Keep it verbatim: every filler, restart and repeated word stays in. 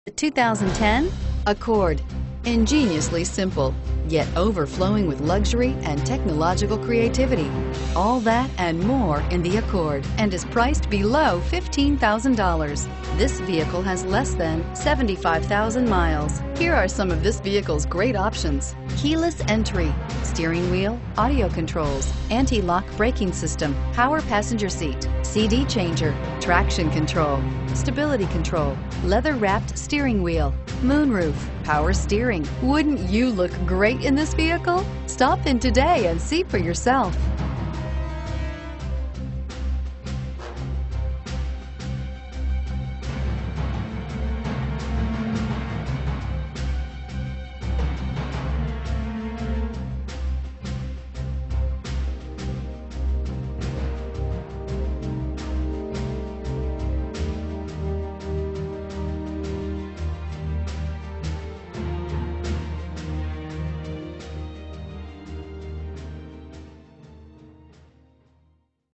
The two thousand ten Accord. Ingeniously simple, yet overflowing with luxury and technological creativity. All that and more in the Accord, and is priced below fifteen thousand dollars. This vehicle has less than seventy-five thousand miles. Here are some of this vehicle's great options: keyless entry, steering wheel audio controls, anti-lock braking system, power passenger seat, C D changer, traction control, stability control, leather-wrapped steering wheel, moonroof, power steering. Wouldn't you look great in this vehicle? Stop in today and see for yourself.